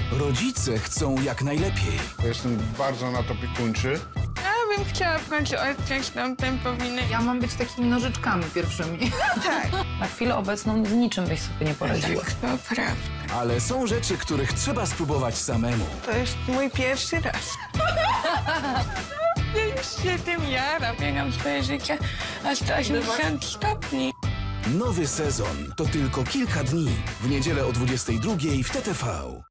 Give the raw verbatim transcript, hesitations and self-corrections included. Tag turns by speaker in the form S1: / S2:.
S1: Rodzice chcą jak najlepiej.
S2: Jestem bardzo na to opiekuńczy.
S3: Ja bym chciała w końcu odciąć nam tępowinę.
S4: Ja mam być takimi nożyczkami pierwszymi.
S3: Tak,
S4: Na chwilę obecną z niczym byś sobie nie poradziła.
S3: tak, to prawda.
S1: Ale są rzeczy, których trzeba spróbować samemu.
S3: To jest mój pierwszy raz. Ja już się tym jaram. Biegam swoje życie aż do osiemdziesiąt stopni.
S1: Nowy sezon to tylko kilka dni. W niedzielę o dwudziestej drugiej w T T V.